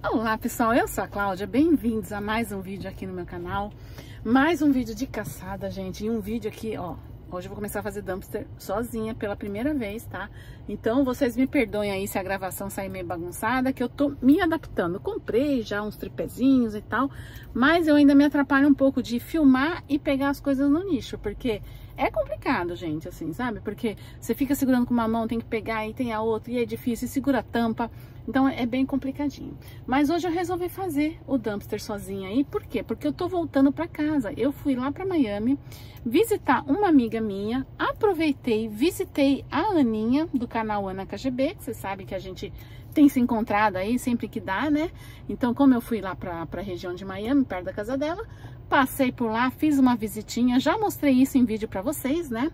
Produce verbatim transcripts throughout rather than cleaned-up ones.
Olá pessoal, eu sou a Cláudia, bem-vindos a mais um vídeo aqui no meu canal. Mais um vídeo de caçada, gente, e um vídeo aqui, ó. Hoje eu vou começar a fazer dumpster sozinha pela primeira vez, tá? Então vocês me perdoem aí se a gravação sair meio bagunçada, que eu tô me adaptando. Comprei já uns tripézinhos e tal, mas eu ainda me atrapalho um pouco de filmar e pegar as coisas no nicho, porque é complicado, gente, assim, sabe? Porque você fica segurando com uma mão, tem que pegar e tem a outra, e é difícil, e segura a tampa. Então é bem complicadinho. Mas hoje eu resolvi fazer o dumpster sozinha aí. Por quê? Porque eu tô voltando pra casa. Eu fui lá pra Miami visitar uma amiga minha. Aproveitei, visitei a Aninha do canal Ana K G B. Você sabe que a gente tem se encontrado aí sempre que dá, né? Então como eu fui lá pra, pra região de Miami, perto da casa dela, passei por lá, fiz uma visitinha. Já mostrei isso em vídeo pra vocês, né?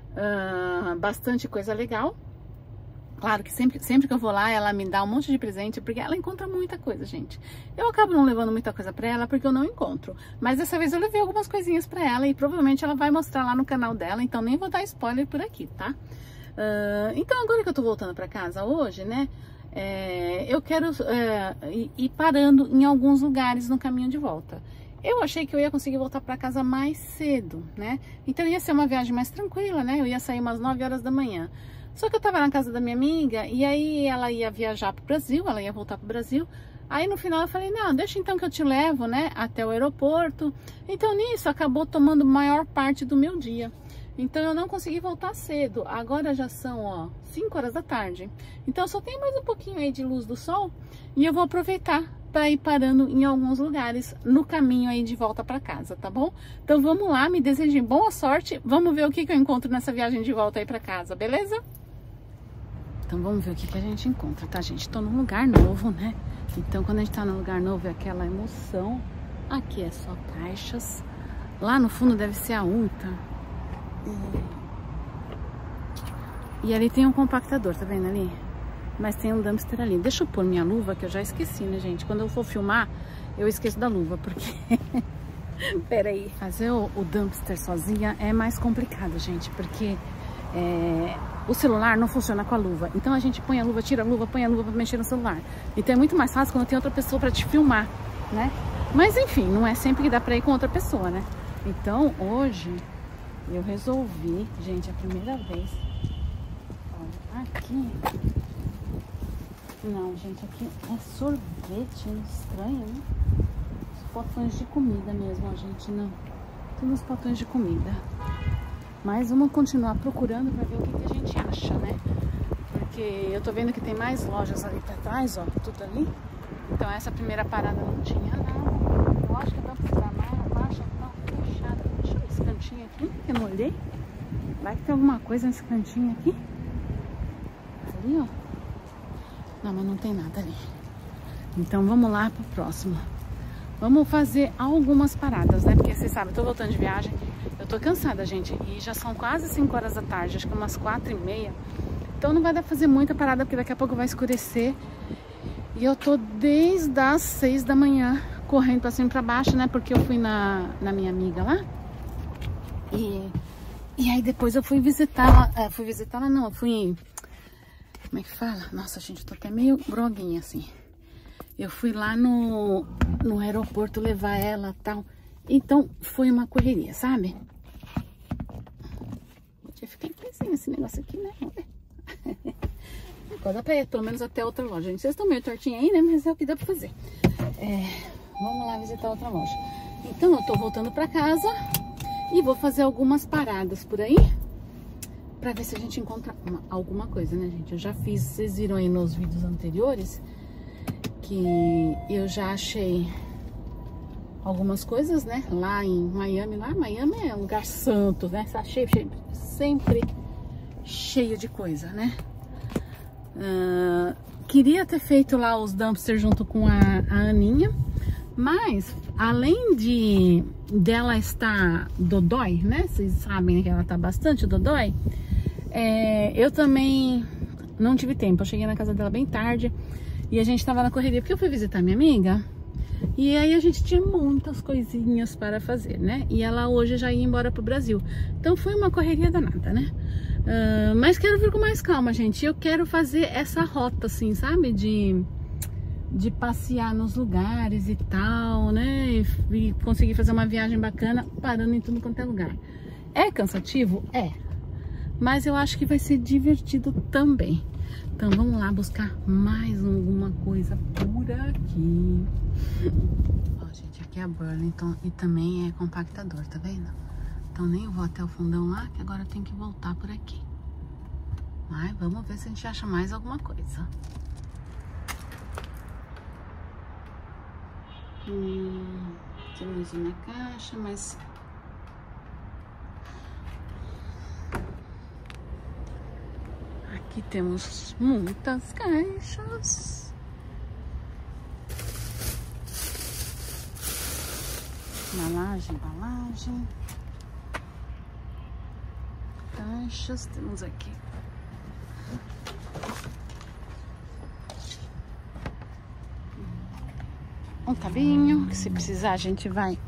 Uh, bastante coisa legal. Claro que sempre, sempre que eu vou lá, ela me dá um monte de presente, porque ela encontra muita coisa, gente. Eu acabo não levando muita coisa pra ela, porque eu não encontro. Mas dessa vez eu levei algumas coisinhas pra ela, e provavelmente ela vai mostrar lá no canal dela, então nem vou dar spoiler por aqui, tá? Uh, então agora que eu tô voltando pra casa hoje, né, é, eu quero é, ir parando em alguns lugares no caminho de volta. Eu achei que eu ia conseguir voltar pra casa mais cedo, né? Então ia ser uma viagem mais tranquila, né? Eu ia sair umas nove horas da manhã. Só que eu tava na casa da minha amiga e aí ela ia viajar pro Brasil, ela ia voltar pro Brasil. Aí no final eu falei, não, deixa então que eu te levo, né, até o aeroporto. Então nisso acabou tomando maior parte do meu dia. Então eu não consegui voltar cedo. Agora já são, ó, cinco horas da tarde. Então só tem mais um pouquinho aí de luz do sol e eu vou aproveitar para ir parando em alguns lugares no caminho aí de volta para casa, tá bom? Então vamos lá, me desejem boa sorte. Vamos ver o que que eu encontro nessa viagem de volta aí para casa, beleza? Então vamos ver o que que a gente encontra, tá, gente? Tô num lugar novo, né? Então quando a gente tá num lugar novo é aquela emoção. Aqui é só caixas. Lá no fundo deve ser a Ulta. E, e ali tem um compactador, tá vendo ali? Mas tem um dumpster ali. Deixa eu pôr minha luva, que eu já esqueci, né, gente? Quando eu for filmar, eu esqueço da luva, porque... Pera aí. Fazer o, o dumpster sozinha é mais complicado, gente, porque... É... o celular não funciona com a luva. Então a gente põe a luva, tira a luva, põe a luva pra mexer no celular. Então é muito mais fácil quando tem outra pessoa pra te filmar, né? Mas enfim, não é sempre que dá pra ir com outra pessoa, né? Então hoje eu resolvi, gente, a primeira vez. Olha, aqui... Não, gente, aqui é sorvete, estranho, né? Os potões de comida mesmo, ó, gente, não. Tudo os potões de comida. Mas vamos continuar procurando pra ver o que, que a gente acha, né? Porque eu tô vendo que tem mais lojas ali pra trás, ó, tudo ali. Então essa primeira parada não tinha nada. Eu acho que dá pra dar mais abaixo, tá fechada. Deixa eu ver esse cantinho aqui, que eu não olhei. Vai que tem alguma coisa nesse cantinho aqui. Ali, ó. Não, mas não tem nada ali. Então vamos lá pro próximo. Vamos fazer algumas paradas, né? Porque vocês sabem, eu tô voltando de viagem. Eu tô cansada, gente. E já são quase cinco horas da tarde. Acho que umas quatro e meia. Então não vai dar pra fazer muita parada, porque daqui a pouco vai escurecer. E eu tô desde as seis da manhã correndo pra cima e pra baixo, né? Porque eu fui na, na minha amiga lá. E, e aí depois eu fui visitá-la. É, fui visitá-la não, eu fui... Como é que fala? Nossa, gente, eu tô até meio groguinha, assim. Eu fui lá no, no aeroporto levar ela e tal. Então, foi uma correria, sabe? Podia ficar em pezinho esse negócio aqui, né? Agora dá pra ir pelo menos até outra loja. Gente, vocês estão meio tortinhos aí, né? Mas é o que dá pra fazer. É, vamos lá visitar outra loja. Então, eu tô voltando pra casa e vou fazer algumas paradas por aí. Pra ver se a gente encontra uma, alguma coisa, né, gente? Eu já fiz, vocês viram aí nos vídeos anteriores, que eu já achei algumas coisas, né? Lá em Miami, lá Miami é um lugar santo, né? Tá cheio, cheio, sempre cheio de coisa, né? Uh, queria ter feito lá os dumpsters junto com a, a Aninha, mas além de dela estar dodói, né? Vocês sabem que ela tá bastante dodói. É, eu também não tive tempo. Eu cheguei na casa dela bem tarde e a gente tava na correria, porque eu fui visitar minha amiga. E aí a gente tinha muitas coisinhas para fazer, né? E ela hoje já ia embora pro Brasil. Então foi uma correria danada, né? Uh, mas quero vir com mais calma, gente. Eu quero fazer essa rota, assim, sabe? De, de passear nos lugares e tal, né? E, e conseguir fazer uma viagem bacana parando em tudo quanto é lugar. É cansativo? É. Mas eu acho que vai ser divertido também. Então vamos lá buscar mais alguma coisa por aqui. Ó, gente, aqui é a Burlington e também é compactador, tá vendo? Então nem vou até o fundão lá, que agora eu tenho que voltar por aqui. Mas vamos ver se a gente acha mais alguma coisa. Hum, temos uma caixa, mas... Aqui temos muitas caixas. Embalagem, embalagem. Caixas, temos aqui. Um cabinho, que se precisar a gente vai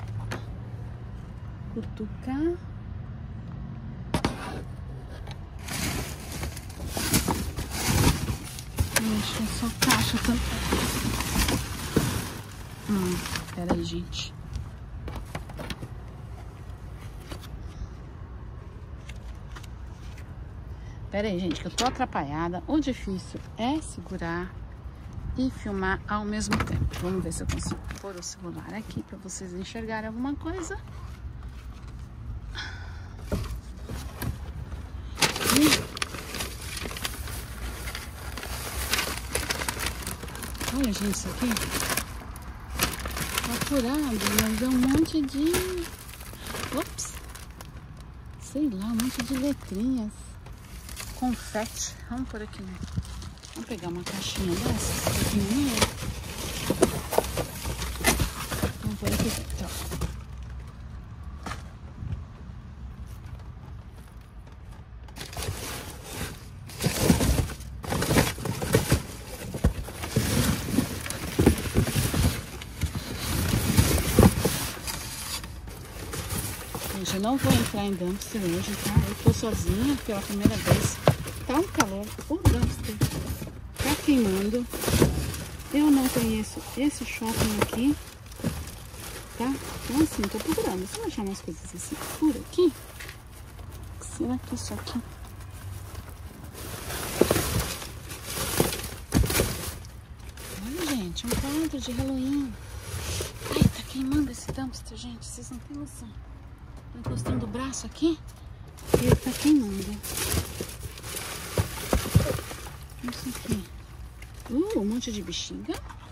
cutucar. Deixa eu só caixa também. Hum, pera aí, gente. Pera aí, gente, que eu tô atrapalhada. O difícil é segurar e filmar ao mesmo tempo. Vamos ver se eu consigo pôr o celular aqui para vocês enxergarem alguma coisa. E... olha, gente, isso aqui tá furado, mas é um monte de... Ops! Sei lá, um monte de letrinhas. Confete. Vamos por aqui, né? Vamos pegar uma caixinha dessas, pequenininha. Vamos por aqui dentro, ó. Gente, eu não vou entrar em dumpster hoje, tá? Eu tô sozinha pela primeira vez. Tá um calor, o dumpster tá queimando. Eu não conheço esse shopping aqui, tá? Então assim, tô procurando. Se eu achar umas coisas assim por aqui, o que será que é isso aqui? Olha, gente, um quadro de Halloween. Ai, tá queimando esse dumpster, gente. Vocês não têm noção. Tô encostando o braço aqui e ele tá queimando. Isso aqui. Uh, um monte de bexiga.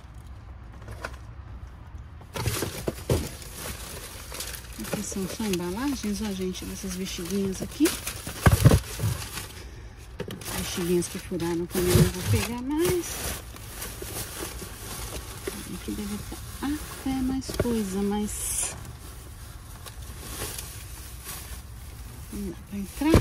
Aqui são só embalagens, ó, gente, dessas bexiguinhas aqui. Bexiguinhas que furaram também não vou pegar mais. Aqui deve estar até mais coisa, mas... não dá pra entrar.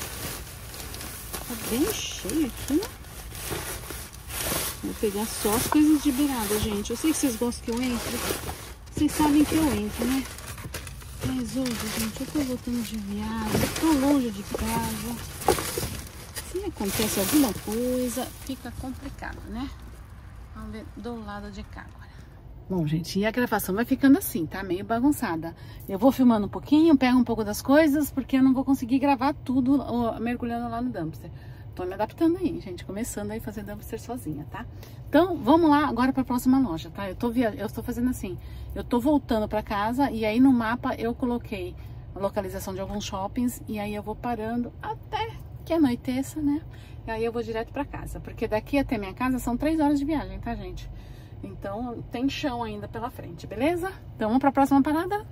Tá bem cheio aqui, né? Vou pegar só as coisas de beirada, gente. Eu sei que vocês gostam que eu entre. Vocês sabem que eu entro, né? Mas hoje, gente, eu tô voltando de viagem. Tô longe de casa. Se acontece alguma coisa, fica complicado, né? Vamos ver do lado de cá agora. Bom, gente, e a gravação vai ficando assim, tá? Meio bagunçada. Eu vou filmando um pouquinho, pego um pouco das coisas, porque eu não vou conseguir gravar tudo ó, mergulhando lá no dumpster. Tô me adaptando aí, gente, começando aí a fazer dumpster sozinha, tá? Então, vamos lá agora para a próxima loja, tá? Eu tô, via... eu tô fazendo assim, eu tô voltando para casa e aí no mapa eu coloquei a localização de alguns shoppings e aí eu vou parando até que anoiteça, né? E aí eu vou direto para casa, porque daqui até minha casa são três horas de viagem, tá, gente? Então, tem chão ainda pela frente, beleza? Então, vamos para a próxima parada?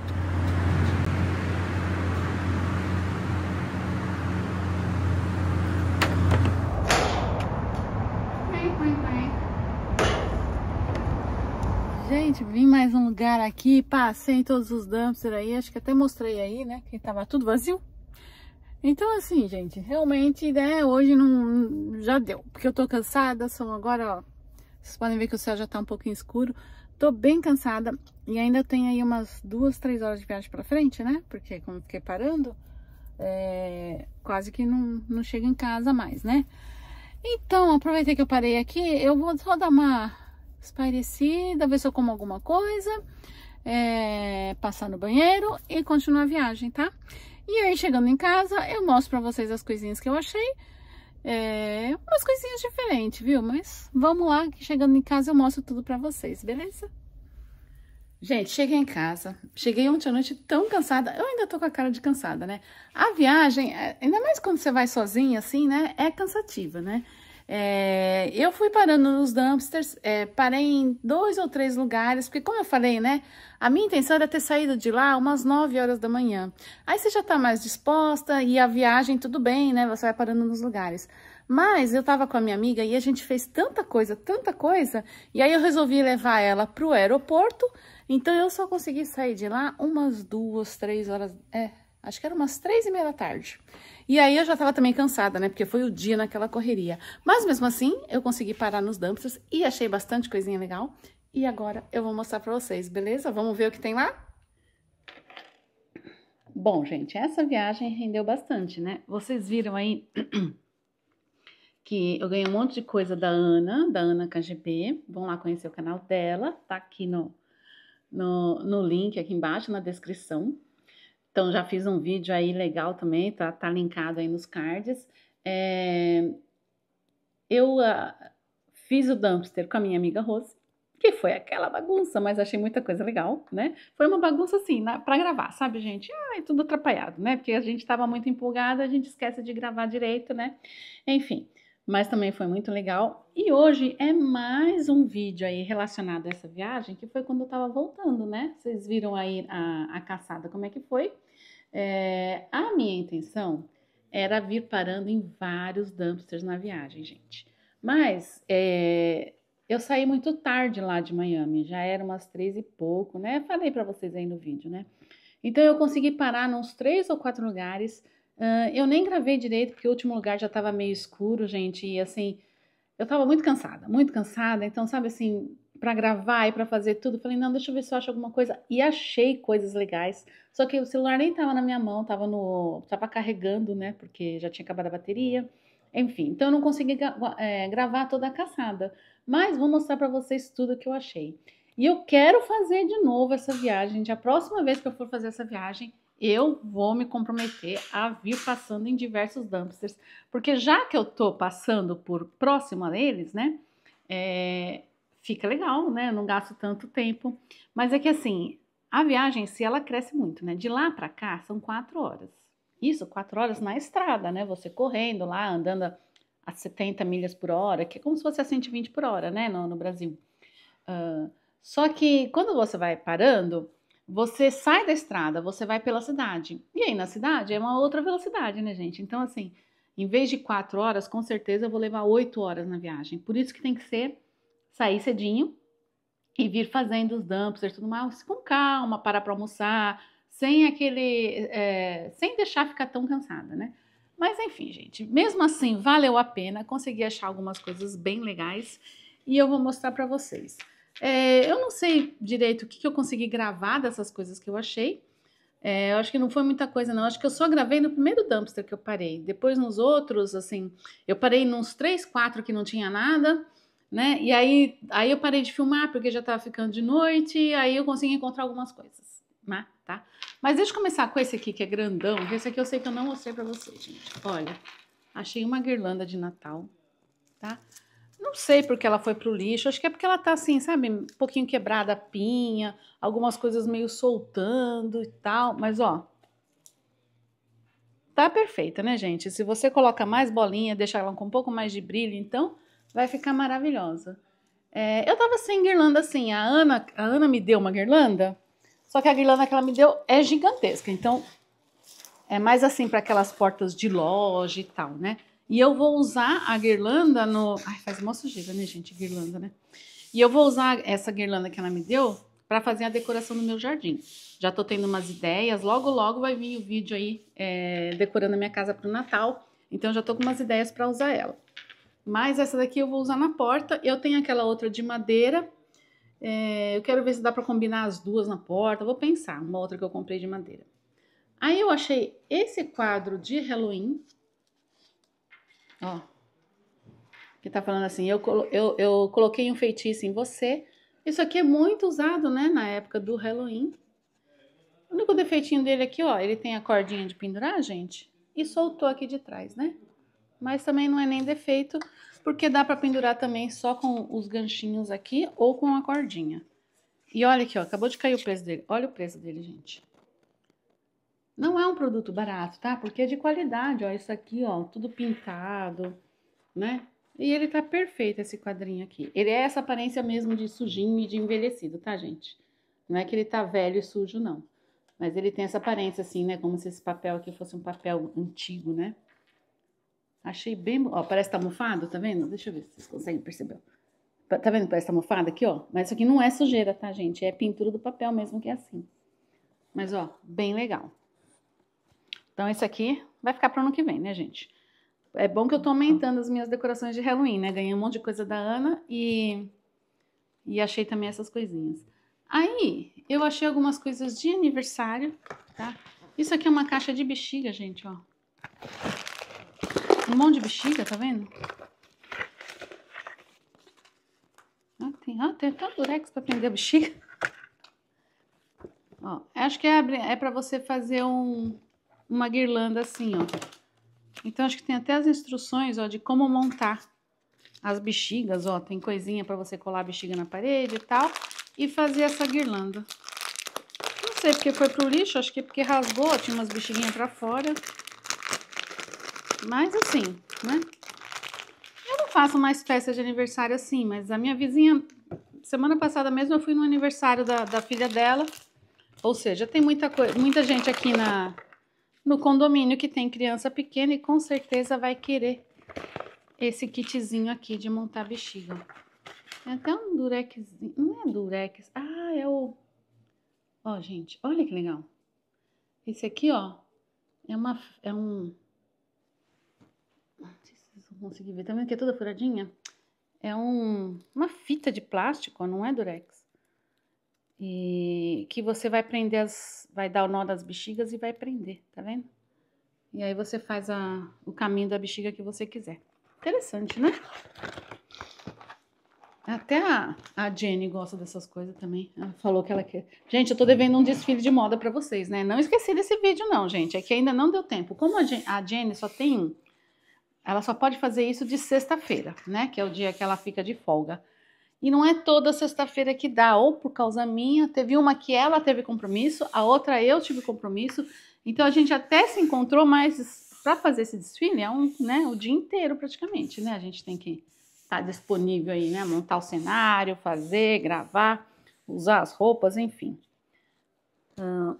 Gente, vim mais um lugar aqui, passei em todos os dumpsters aí, acho que até mostrei aí, né, que tava tudo vazio. Então assim, gente, realmente, né, hoje não, já deu, porque eu tô cansada, são agora, ó, vocês podem ver que o céu já tá um pouquinho escuro, tô bem cansada e ainda tem aí umas duas, três horas de viagem pra frente, né, porque como fiquei parando, é, quase que não, não chego em casa mais, né. Então, aproveitei que eu parei aqui, eu vou só dar uma espairecida, ver se eu como alguma coisa, é, passar no banheiro e continuar a viagem, tá? E aí, chegando em casa, eu mostro pra vocês as coisinhas que eu achei. É, umas coisinhas diferentes, viu? Mas vamos lá, que chegando em casa eu mostro tudo pra vocês, beleza? Gente, cheguei em casa, cheguei ontem à noite tão cansada, eu ainda tô com a cara de cansada, né? A viagem, ainda mais quando você vai sozinha, assim, né? É cansativa, né? É, eu fui parando nos dumpsters, é, parei em dois ou três lugares, porque como eu falei, né? A minha intenção era ter saído de lá umas nove horas da manhã. Aí você já tá mais disposta e a viagem, tudo bem, né? Você vai parando nos lugares. Mas eu tava com a minha amiga e a gente fez tanta coisa, tanta coisa, e aí eu resolvi levar ela pro aeroporto. Então, eu só consegui sair de lá umas duas, três horas, é, acho que era umas três e meia da tarde. E aí, eu já tava também cansada, né, porque foi o dia naquela correria. Mas, mesmo assim, eu consegui parar nos dumpsters e achei bastante coisinha legal. E agora, eu vou mostrar pra vocês, beleza? Vamos ver o que tem lá? Bom, gente, essa viagem rendeu bastante, né? Vocês viram aí que eu ganhei um monte de coisa da Ana, da Ana K G B. Vão lá conhecer o canal dela, tá aqui no... No, no link aqui embaixo, na descrição. Então, já fiz um vídeo aí legal também, tá, tá linkado aí nos cards. É, eu uh, fiz o dumpster com a minha amiga Rose, que foi aquela bagunça, mas achei muita coisa legal, né? Foi uma bagunça assim, na, pra gravar, sabe, gente? Ai, tudo atrapalhado, né? Porque a gente tava muito empolgada, a gente esquece de gravar direito, né? Enfim, mas também foi muito legal. E hoje é mais um vídeo aí relacionado a essa viagem, que foi quando eu tava voltando, né? Vocês viram aí a, a caçada, como é que foi? É, a minha intenção era vir parando em vários dumpsters na viagem, gente. Mas é, eu saí muito tarde lá de Miami, já era umas três e pouco, né? Falei pra vocês aí no vídeo, né? Então eu consegui parar nos três ou quatro lugares. Uh, eu nem gravei direito, porque o último lugar já tava meio escuro, gente, e assim, eu tava muito cansada, muito cansada, então, sabe assim, pra gravar e pra fazer tudo, falei, não, deixa eu ver se eu acho alguma coisa, e achei coisas legais, só que o celular nem tava na minha mão, tava no, tava carregando, né, porque já tinha acabado a bateria, enfim, então eu não consegui é, gravar toda a caçada, mas vou mostrar pra vocês tudo que eu achei. E eu quero fazer de novo essa viagem, a próxima vez que eu for fazer essa viagem, eu vou me comprometer a vir passando em diversos dumpsters, porque já que eu tô passando por próximo a eles, né, é, fica legal, né, eu não gasto tanto tempo, mas é que assim, a viagem, se ela cresce muito, né, de lá pra cá são quatro horas, isso, quatro horas na estrada, né, você correndo lá, andando a setenta milhas por hora, que é como se fosse a cento e vinte por hora, né, no, no Brasil. Uh, só que quando você vai parando, você sai da estrada, você vai pela cidade. E aí na cidade é uma outra velocidade, né, gente? Então, assim, em vez de quatro horas, com certeza eu vou levar oito horas na viagem. Por isso que tem que ser sair cedinho e vir fazendo os dumpsters, tudo mais, com calma, parar para almoçar, sem aquele, é, sem deixar ficar tão cansada, né? Mas enfim, gente, mesmo assim, valeu a pena, consegui achar algumas coisas bem legais e eu vou mostrar para vocês. É, eu não sei direito o que, que eu consegui gravar dessas coisas que eu achei. É, eu acho que não foi muita coisa, não. Acho que eu só gravei no primeiro dumpster que eu parei. Depois nos outros, assim, eu parei nos três, quatro que não tinha nada, né? E aí, aí eu parei de filmar porque já tava ficando de noite. E aí eu consegui encontrar algumas coisas, né? Tá? Mas deixa eu começar com esse aqui que é grandão. Esse aqui eu sei que eu não mostrei pra vocês, gente. Olha, achei uma guirlanda de Natal, tá? Não sei porque ela foi pro lixo, acho que é porque ela tá assim, sabe, um pouquinho quebrada a pinha, algumas coisas meio soltando e tal, mas ó, tá perfeita, né, gente? Se você coloca mais bolinha, deixa ela com um pouco mais de brilho, então vai ficar maravilhosa. É, eu tava sem guirlanda assim, a Ana, a Ana me deu uma guirlanda, só que a guirlanda que ela me deu é gigantesca, então é mais assim para aquelas portas de loja e tal, né? E eu vou usar a guirlanda no... Ai, faz uma sujeira, né, gente? Guirlanda, né? E eu vou usar essa guirlanda que ela me deu para fazer a decoração do meu jardim. Já tô tendo umas ideias. Logo, logo vai vir o vídeo aí é, decorando a minha casa pro Natal. Então, já tô com umas ideias para usar ela. Mas essa daqui eu vou usar na porta. Eu tenho aquela outra de madeira. É, eu quero ver se dá para combinar as duas na porta. Vou pensar. Uma outra que eu comprei de madeira. Aí eu achei esse quadro de Halloween. Ó, que tá falando assim, eu, eu, eu coloquei um feitiço em você. Isso aqui é muito usado, né, na época do Halloween. O único defeitinho dele aqui, ó, ele tem a cordinha de pendurar, gente, e soltou aqui de trás, né? Mas também não é nem defeito, porque dá pra pendurar também só com os ganchinhos aqui ou com a cordinha. E olha aqui, ó, acabou de cair o preço dele. Olha o preço dele, gente. Não é um produto barato, tá? Porque é de qualidade, ó, isso aqui, ó, tudo pintado, né? E ele tá perfeito, esse quadrinho aqui. Ele é essa aparência mesmo de sujinho e de envelhecido, tá, gente? Não é que ele tá velho e sujo, não. Mas ele tem essa aparência assim, né? Como se esse papel aqui fosse um papel antigo, né? Achei bem... Ó, parece que tá mofado, tá vendo? Deixa eu ver se vocês conseguem perceber. Tá vendo que parece que tá mofado aqui, ó? Mas isso aqui não é sujeira, tá, gente? É pintura do papel mesmo que é assim. Mas, ó, bem legal. Então, esse aqui vai ficar pro ano que vem, né, gente? É bom que eu tô aumentando as minhas decorações de Halloween, né? Ganhei um monte de coisa da Ana e, e achei também essas coisinhas. Aí, eu achei algumas coisas de aniversário, tá? Isso aqui é uma caixa de bexiga, gente, ó. Um monte de bexiga, tá vendo? Ah, tem, ah, tem até um durex pra prender a bexiga. Ó, acho que é, é pra você fazer um, uma guirlanda assim, ó. Então, acho que tem até as instruções, ó, de como montar as bexigas, ó. Tem coisinha pra você colar a bexiga na parede e tal. E fazer essa guirlanda. Não sei porque foi pro lixo, acho que é porque rasgou, tinha umas bexiguinhas pra fora. Mas assim, né? Eu não faço mais festa de aniversário assim, mas a minha vizinha, semana passada mesmo, eu fui no aniversário da, da filha dela. Ou seja, tem muita, coisa, muita gente aqui na... no condomínio que tem criança pequena e com certeza vai querer esse kitzinho aqui de montar bexiga. Tem até um durexzinho, não é durex, ah, é o... Ó, gente, olha que legal. Esse aqui, ó, é uma... é um... Não sei se vocês vão conseguir ver, tá vendo que é toda furadinha? É um... uma fita de plástico, ó, não é durex. E que você vai prender as... vai dar o nó das bexigas e vai prender, tá vendo? E aí você faz a, o caminho da bexiga que você quiser. Interessante, né? Até a, a Jenny gosta dessas coisas também. Ela falou que ela quer... Gente, eu tô devendo um desfile de moda pra vocês, né? Não esqueci desse vídeo não, gente. É que ainda não deu tempo. Como a Jenny, a Jenny só tem... ela só pode fazer isso de sexta-feira, né? Que é o dia que ela fica de folga. E não é toda sexta-feira que dá. Ou por causa minha. Teve uma que ela teve compromisso. A outra eu tive compromisso. Então, a gente até se encontrou, mas para fazer esse desfile é um, né, o dia inteiro praticamente, né? A gente tem que estar disponível aí, né? Montar o cenário, fazer, gravar, usar as roupas, enfim. Uh,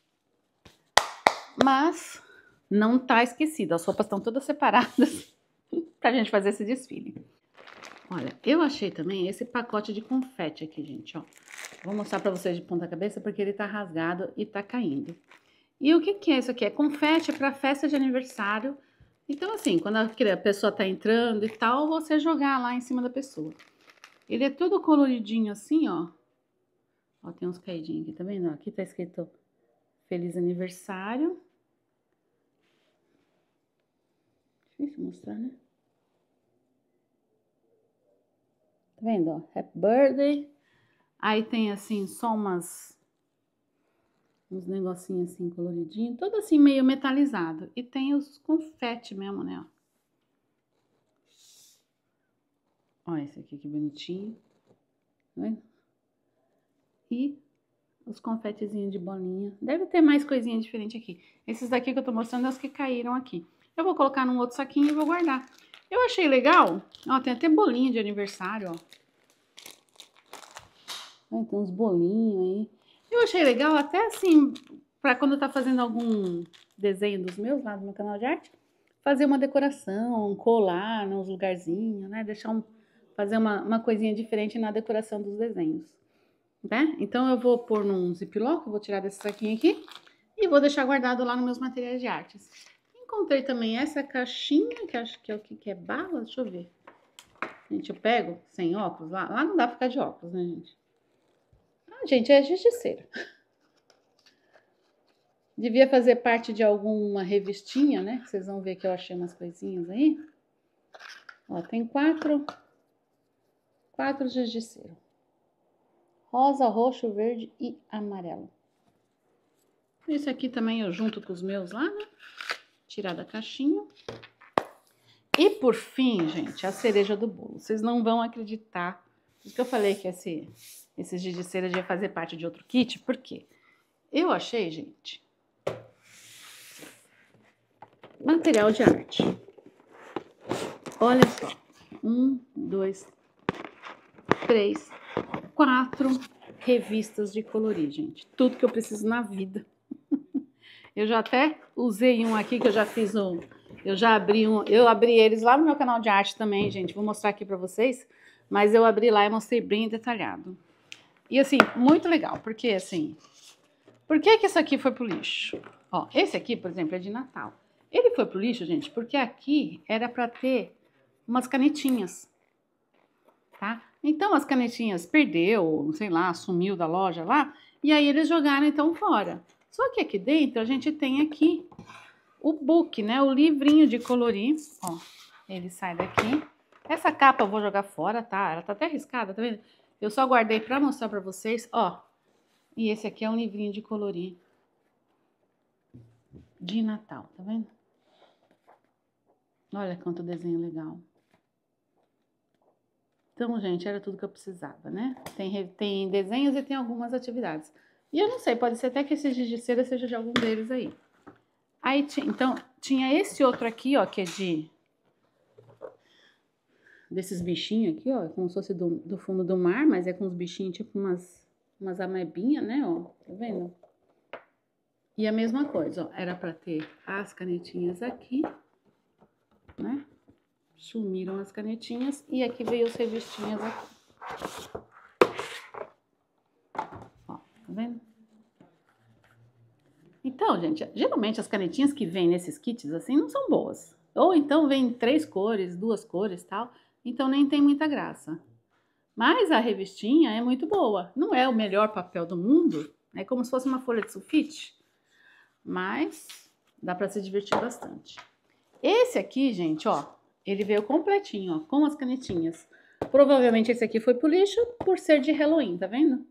mas não tá esquecido, as roupas estão todas separadas pra gente fazer esse desfile. Olha, eu achei também esse pacote de confete aqui, gente, ó. Vou mostrar pra vocês de ponta cabeça porque ele tá rasgado e tá caindo. E o que que é isso aqui? É confete para festa de aniversário. Então, assim, quando a pessoa tá entrando e tal, você jogar lá em cima da pessoa. Ele é todo coloridinho assim, ó. Ó, tem uns caidinhos aqui, tá vendo? Aqui tá escrito Feliz Aniversário. Difícil mostrar, né? Tá vendo, ó? Happy Birthday. Aí tem, assim, só umas... uns negocinhos assim coloridinhos, todo assim meio metalizado. E tem os confete mesmo, né, ó. Ó, esse aqui que bonitinho. Tá vendo? E os confetezinhos de bolinha. Deve ter mais coisinha diferente aqui. Esses daqui que eu tô mostrando é os que caíram aqui. Eu vou colocar num outro saquinho e vou guardar. Eu achei legal. Ó, tem até bolinho de aniversário, ó. Ó, tem uns bolinhos aí. Eu achei legal até assim, pra quando tá fazendo algum desenho dos meus lá no meu canal de arte, fazer uma decoração, colar nos lugarzinhos, né? Deixar um, fazer uma, uma coisinha diferente na decoração dos desenhos, né? Então eu vou pôr num ziplock, vou tirar desse saquinho aqui e vou deixar guardado lá nos meus materiais de artes. Encontrei também essa caixinha, que acho que é o que, que é bala, deixa eu ver. Gente, eu pego sem óculos, lá, lá não dá pra ficar de óculos, né, gente? Ah, gente, é justiceira. Devia fazer parte de alguma revistinha, né? Vocês vão ver que eu achei umas coisinhas aí. Ó, tem quatro, quatro giz de cera. Rosa, roxo, verde e amarelo. Esse aqui também eu junto com os meus lá, né? Tirar da caixinha. E por fim, gente, a cereja do bolo. Vocês não vão acreditar. Por isso que eu falei que esse, esse giz de cera ia fazer parte de outro kit. Por quê? Eu achei, gente, material de arte. Olha só. Um, dois, três, quatro revistas de colorir, gente. Tudo que eu preciso na vida. Eu já até usei um aqui que eu já fiz um... Eu já abri um... Eu abri eles lá no meu canal de arte também, gente. Vou mostrar aqui pra vocês. Mas eu abri lá e mostrei bem detalhado. E assim, muito legal. Porque assim... Por que que isso aqui foi pro lixo? Ó, esse aqui, por exemplo, é de Natal. Ele foi pro lixo, gente, porque aqui era pra ter umas canetinhas. Tá? Então, as canetinhas perdeu, sei lá, sumiu da loja lá. E aí eles jogaram então fora. Só que aqui dentro a gente tem aqui o book, né? O livrinho de colorir. Ó, ele sai daqui. Essa capa eu vou jogar fora, tá? Ela tá até riscada, tá vendo? Eu só guardei pra mostrar pra vocês, ó. E esse aqui é um livrinho de colorir de Natal, tá vendo? Olha quanto desenho legal. Então, gente, era tudo que eu precisava, né? Tem, tem desenhos e tem algumas atividades. E eu não sei, pode ser até que esse giz de cera seja de algum deles aí. Aí, então, tinha esse outro aqui, ó, que é de... Desses bichinhos aqui, ó, como se fosse do, do fundo do mar, mas é com os bichinhos, tipo umas, umas amebinhas, né, ó, tá vendo? E a mesma coisa, ó, era pra ter as canetinhas aqui, né? Sumiram as canetinhas e aqui veio as revistinhas aqui. Ó, tá vendo? Então, gente, geralmente as canetinhas que vêm nesses kits assim não são boas. Ou então vem três cores, duas cores, tal. Então nem tem muita graça. Mas a revistinha é muito boa. Não é o melhor papel do mundo, é como se fosse uma folha de sulfite. Mas dá pra se divertir bastante. Esse aqui, gente, ó, ele veio completinho, ó, com as canetinhas. Provavelmente esse aqui foi pro lixo por ser de Halloween, tá vendo?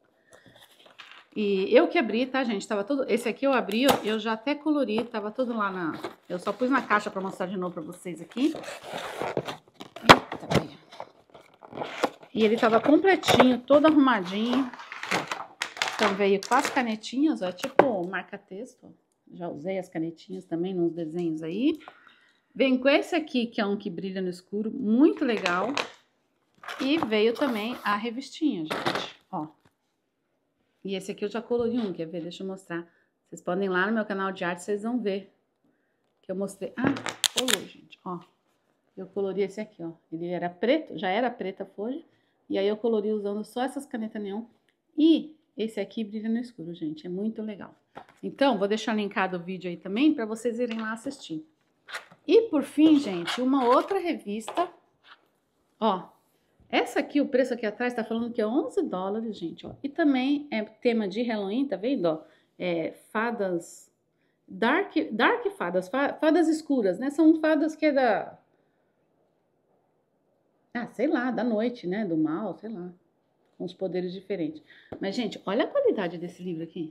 E eu que abri, tá, gente? Tava tudo... Esse aqui eu abri, eu já até colori, tava tudo lá na... Eu só pus na caixa pra mostrar de novo pra vocês aqui. Eita, pega. E ele tava completinho, todo arrumadinho. Então veio com as canetinhas, ó, tipo marca-texto. Já usei as canetinhas também nos desenhos aí. Vem com esse aqui, que é um que brilha no escuro, muito legal. E veio também a revistinha, gente, ó. E esse aqui eu já colori um, quer ver? Deixa eu mostrar. Vocês podem ir lá no meu canal de arte, vocês vão ver. Que eu mostrei. Ah, colou, gente, ó. Eu colori esse aqui, ó. Ele era preto, já era preta a folha. E aí eu colori usando só essas canetas neon. E esse aqui brilha no escuro, gente. É muito legal. Então, vou deixar linkado o vídeo aí também para vocês irem lá assistir. E por fim, gente, uma outra revista. Ó. Essa aqui, o preço aqui atrás, tá falando que é onze dólares, gente, ó. E também é tema de Halloween, tá vendo, ó? É fadas... Dark, dark fadas, fadas escuras, né? São fadas que é da... Ah, sei lá, da noite, né? Do mal, sei lá. Com os poderes diferentes. Mas, gente, olha a qualidade desse livro aqui.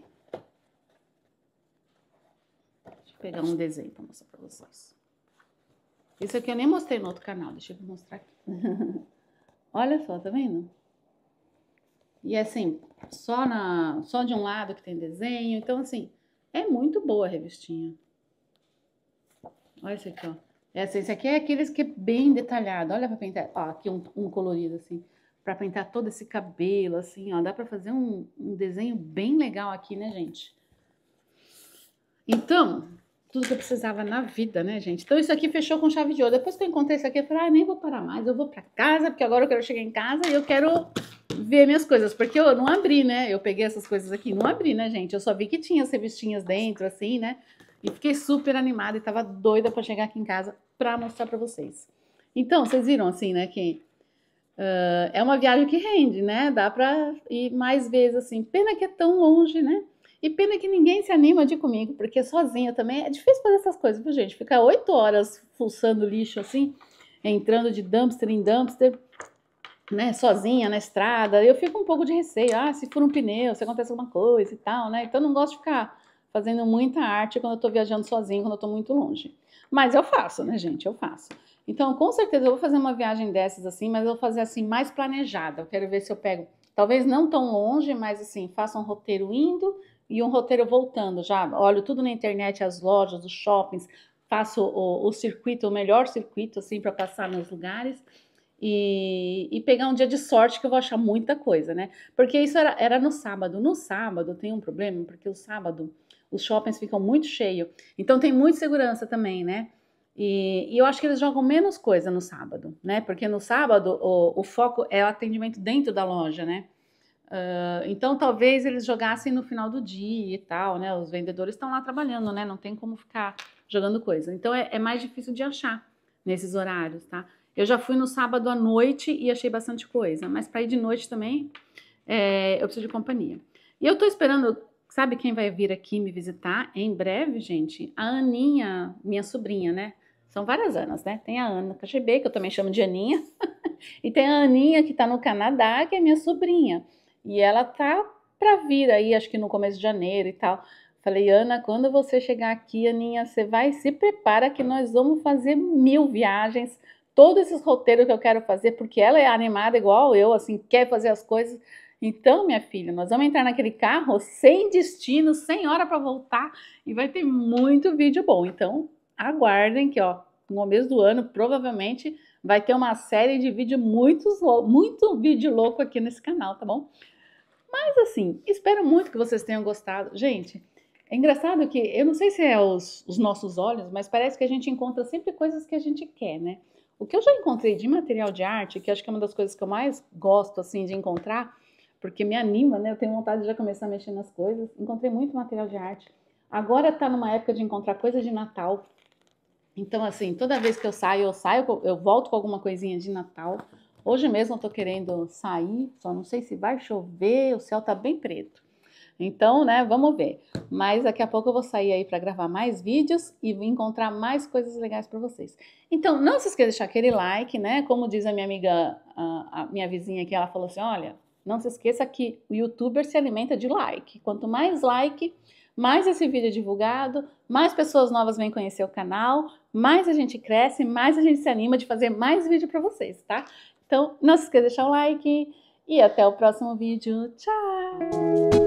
Deixa eu pegar um desenho pra mostrar pra vocês. Isso aqui eu nem mostrei no outro canal, deixa eu mostrar aqui. Olha só, tá vendo? E assim, só, na, só de um lado que tem desenho. Então, assim, é muito boa a revistinha. Olha esse aqui, ó. Essa, esse aqui é aqueles que é bem detalhado. Olha pra pintar. Ó, aqui um, um colorido, assim. Pra pintar todo esse cabelo, assim, ó. Dá pra fazer um, um desenho bem legal aqui, né, gente? Então... Tudo que eu precisava na vida, né, gente? Então, isso aqui fechou com chave de ouro. Depois que eu encontrei isso aqui, eu falei, ah, nem vou parar mais. Eu vou pra casa, porque agora eu quero chegar em casa e eu quero ver minhas coisas. Porque eu não abri, né? Eu peguei essas coisas aqui, não abri, né, gente? Eu só vi que tinha as revistinhas dentro, assim, né? E fiquei super animada e tava doida pra chegar aqui em casa pra mostrar pra vocês. Então, vocês viram, assim, né, que uh, é uma viagem que rende, né? Dá pra ir mais vezes, assim. Pena que é tão longe, né? E pena que ninguém se anima de ir comigo, porque sozinha também é difícil fazer essas coisas, viu, gente? Ficar oito horas fuçando lixo assim, entrando de dumpster em dumpster, né, sozinha na estrada, eu fico um pouco de receio, ah, se for um pneu, se acontece alguma coisa e tal, né, então eu não gosto de ficar fazendo muita arte quando eu tô viajando sozinha, quando eu tô muito longe, mas eu faço, né, gente, eu faço. Então, com certeza eu vou fazer uma viagem dessas assim, mas eu vou fazer assim mais planejada, eu quero ver se eu pego, talvez não tão longe, mas assim, faço um roteiro indo e um roteiro voltando, já olho tudo na internet, as lojas, os shoppings, faço o, o circuito, o melhor circuito, assim, para passar nos lugares, e, e pegar um dia de sorte que eu vou achar muita coisa, né? Porque isso era, era no sábado. No sábado tem um problema, porque o sábado os shoppings ficam muito cheios. Então tem muita segurança também, né? E, e eu acho que eles jogam menos coisa no sábado, né? Porque no sábado o, o foco é o atendimento dentro da loja, né? Uh, então talvez eles jogassem no final do dia e tal, né? Os vendedores estão lá trabalhando, né? Não tem como ficar jogando coisa. Então é, é mais difícil de achar nesses horários, tá? Eu já fui no sábado à noite e achei bastante coisa, mas para ir de noite também, é, eu preciso de companhia. E eu tô esperando, sabe quem vai vir aqui me visitar em breve, gente? A Aninha, minha sobrinha, né? São várias Anas, né? Tem a Ana Cachebê, que eu também chamo de Aninha, e tem a Aninha que tá no Canadá, que é minha sobrinha. E ela tá pra vir aí, acho que no começo de janeiro e tal. Falei, Ana, quando você chegar aqui, Aninha, você vai, se prepara que nós vamos fazer mil viagens, todos esses roteiros que eu quero fazer, porque ela é animada igual eu, assim, quer fazer as coisas. Então, minha filha, nós vamos entrar naquele carro sem destino, sem hora para voltar, e vai ter muito vídeo bom. Então, aguardem que, ó, no começo do ano, provavelmente, vai ter uma série de vídeo muito, muito vídeo louco aqui nesse canal, tá bom? Mas, assim, espero muito que vocês tenham gostado. Gente, é engraçado que, eu não sei se é os, os nossos olhos, mas parece que a gente encontra sempre coisas que a gente quer, né? O que eu já encontrei de material de arte, que acho que é uma das coisas que eu mais gosto, assim, de encontrar, porque me anima, né? Eu tenho vontade de já começar a mexer nas coisas. Encontrei muito material de arte. Agora tá numa época de encontrar coisa de Natal. Então, assim, toda vez que eu saio, eu saio, eu volto com alguma coisinha de Natal. Hoje mesmo eu tô querendo sair, só não sei se vai chover, o céu tá bem preto. Então, né, vamos ver. Mas daqui a pouco eu vou sair aí para gravar mais vídeos e encontrar mais coisas legais para vocês. Então, não se esqueça de deixar aquele like, né? Como diz a minha amiga, a, a minha vizinha aqui, ela falou assim, olha, não se esqueça que o youtuber se alimenta de like. Quanto mais like, mais esse vídeo é divulgado, mais pessoas novas vêm conhecer o canal, mais a gente cresce, mais a gente se anima de fazer mais vídeo para vocês, tá? Então, não se esqueça de deixar o like e até o próximo vídeo. Tchau!